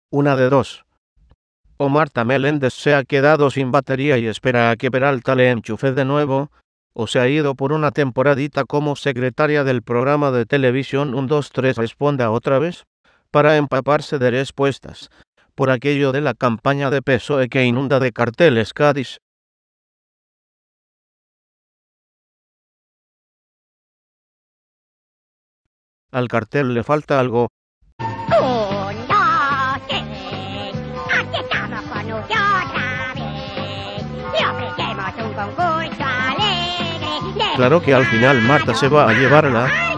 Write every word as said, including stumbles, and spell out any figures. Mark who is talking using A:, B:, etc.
A: Una de dos. O Marta Meléndez se ha quedado sin batería y espera a que Peralta le enchufe de nuevo, o se ha ido por una temporadita como secretaria del programa de televisión uno dos tres Responda otra vez, para empaparse de respuestas, por aquello de la campaña de P S O E que inunda de carteles Cádiz. Al cartel le falta algo.
B: Un, dos, tres, aquí estamos con Nuki otra vez. Le ofrecemos un concurso alegre.
A: Claro que al final Marta se va a llevarla.